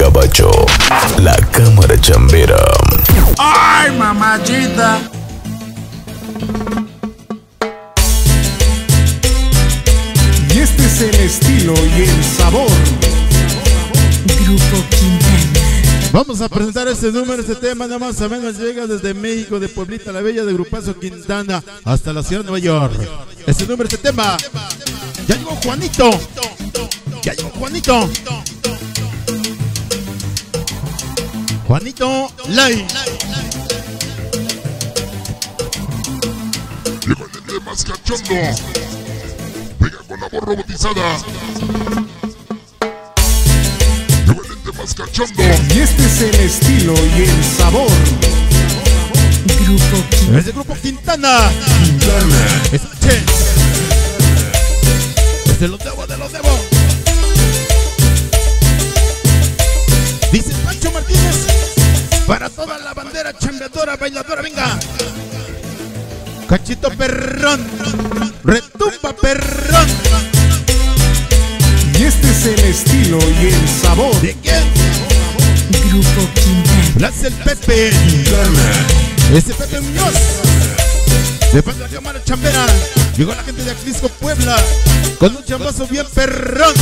Gabacho, la cámara chambera. ¡Ay, mamachita! Y este es el estilo y el sabor. Grupo Quintana. Vamos a presentar este número, este tema, nada más o menos llega desde México, de Pueblita la Bella, de Grupazo Quintana, hasta la ciudad de Nueva York. Este número, este tema. Ya llegó Juanito. Ya llegó Juanito. Juanito Lai. Llegó el nene más cachondo. Venga con la voz robotizada. Llegó el nene más cachondo. Y este es el estilo y el sabor. Grupo Quintana. Es de Grupo Quintana. Es de los debo, de los debo. Dice Pancho Martínez. Para toda la bandera chambeadora, bailadora, venga. Cachito perrón. Retumba perrón. Y este es el estilo y el sabor. ¿De quién? Grupo Quintana. Blas el Pepe. Ese Pepe Muñoz. De parte de la cámara chambera. Llegó la gente de Aclisco, Puebla. Con un chambazo bien perrón.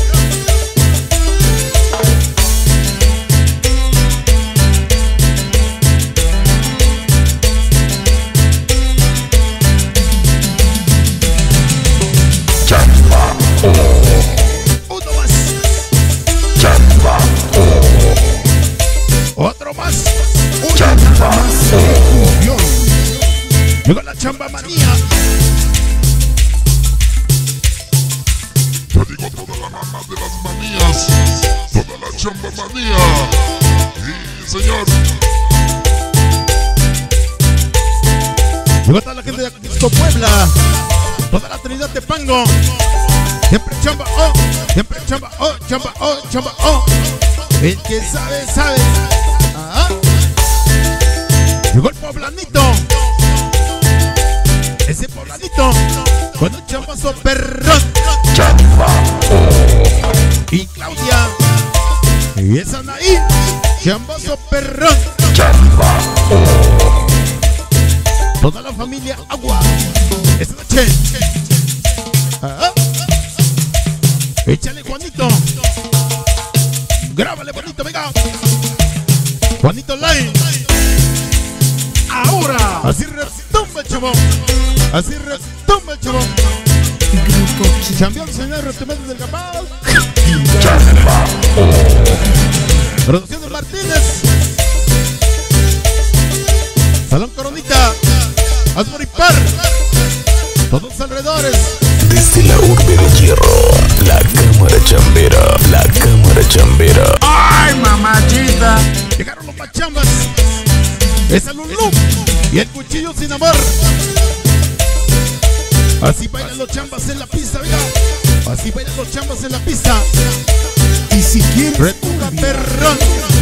Chamba. Uno más. Chamba. Otro más. Chamba. Llegó la chamba manía. Yo digo toda la mamá de las manías. Toda la chamba manía. Sí, señor. Llegó toda la gente de Aclisco, Puebla. Toda la Trinidad de Pango. Siempre chamba, oh. Siempre chamba, oh. Chamba, oh. Chamba, oh. El que sabe, sabe. Ah. Llegó el poblanito. Ese poblanito. Con un chambazo perrón. Chamba. Y Claudia. Y esa Anaí. Chambazo perrón. Chamba. Toda la familia Agua. Esa noche. Ah. Échale, Juanito. Grábale, bonito, venga. Juanito Lai. Ahora. Así retumba el chavo. Así retumba el chavo. Grupo Quintana. Champión, señor, retumando del Gabal. Chamba. Producción de Martínez. Salón Coronita. Asmor y Par. Todos los alrededores. Desde la urbe de hierro, la cámara chambera, la cámara chambera. ¡Ay, mamachita! Llegaron los machambas. Esa Lulú y el cuchillo sin amor. Así bailan los chambas en la pista, venga. Así bailan los chambas en la pista. Y si quieres Retumba perrón.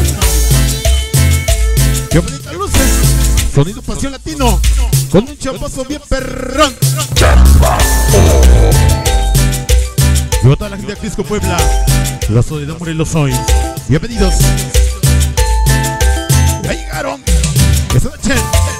Qué bonitas luces. Sonido pasión latino. Con un chambazo bien perrón. Chamba. Llegó toda la gente de Aclisco, Puebla. La soledad Morelos hoy. Bienvenidos. Ya llegaron. Esa noche.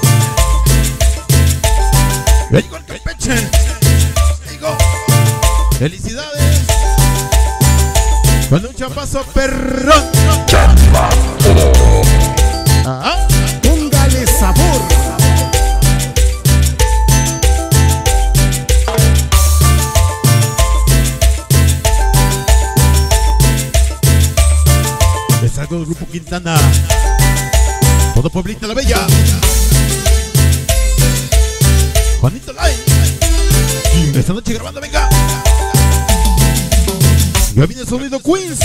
Ya llegó el Campeche. Ya llegó. Felicidades. Con un champazo perrón. Chamba. Ah. póngale sabor. Es algo del Grupo Quintana. Todo Pueblita la Bella. Juanito Lai. Esta noche grabando, venga. Ya viene el sonido Queens.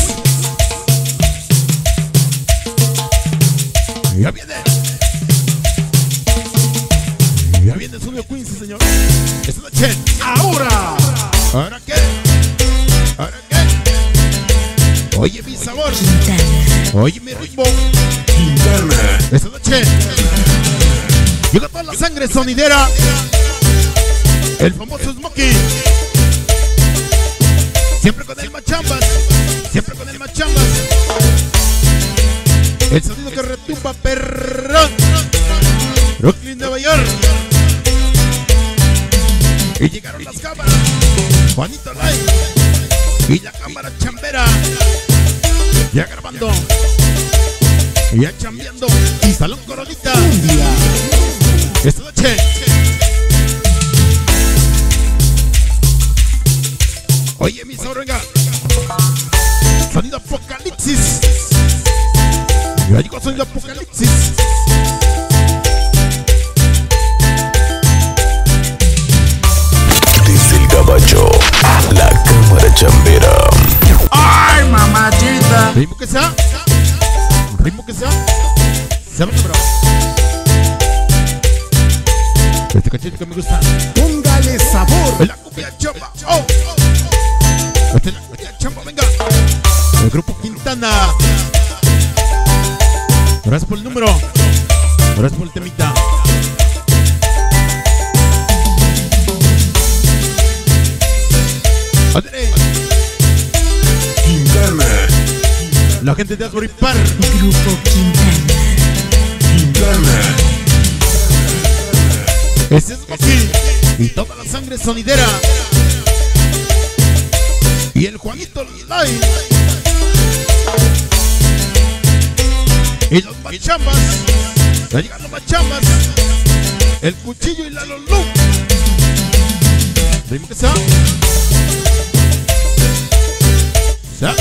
Ya viene. Ya viene el sonido Queens, sí, señor. Esta noche. Ahora. ¿Ahora qué? ¿Ahora qué? Oye mi sabor. Quintana. Oye mi ritmo. Esta noche llega toda la sangre sonidera. El famoso Smokey. Siempre con el Machambas. Siempre con el Machambas. tema perrón. Brooklyn, Nueva York. Y llegaron las cámaras. Juanito Live. Y la cámara chambera. Ya grabando. Ya chambeando. Y Salón Coronita. Esta noche. Oye, mi sabor, venga. Sonido Apocalipsis. Ya llegó Sonido Apocalipsis. Desde el Gabacho, la cámara chambera. Ay, mamachita. Ritmo que sea. Ritmo que sea. Se va, bro. Este cachete que me gusta. Póngale sabor. La cumbia chamba. Oh. Esta es la cumbia chamba, venga. El grupo Quintana. Gracias por el número. Gracias por el temita. ¡Adre! Quintana. La gente de Asbury Park. Grupo Quintana. Quintana. Ese es Goki. Y toda la sangre sonidera. Y el Juanito Live. Y los machambas. Ya llegan los machambas. El cuchillo y la lolú. Ritmo que sea. ¿Ya?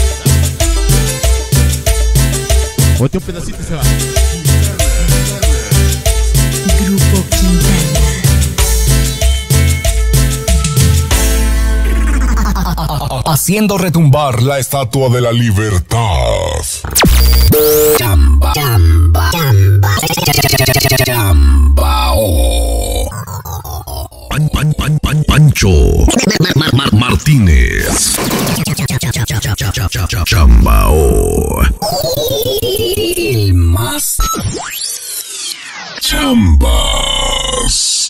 Ote un pedacito y se va. Grupo Quintana. Haciendo retumbar la estatua de la libertad. Chamba, chamba, chamba, chambao. Pancho Martínez. Chambao. El más. Chambas.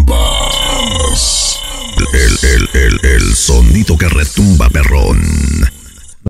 Chambas. El sonido que retumba, perrón.